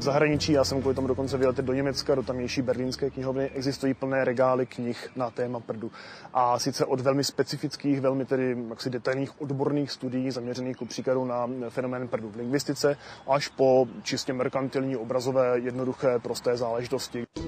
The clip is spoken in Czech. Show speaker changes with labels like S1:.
S1: V zahraničí, já jsem kvůli tomu dokonce vyletěl do Německa, do tamnější berlínské knihovny, existují plné regály knih na téma prdu. A sice od velmi specifických, velmi tedy jaksi detailních odborných studií zaměřených ku příkladu na fenomén prdu v lingvistice, až po čistě merkantilní, obrazové, jednoduché, prosté záležitosti.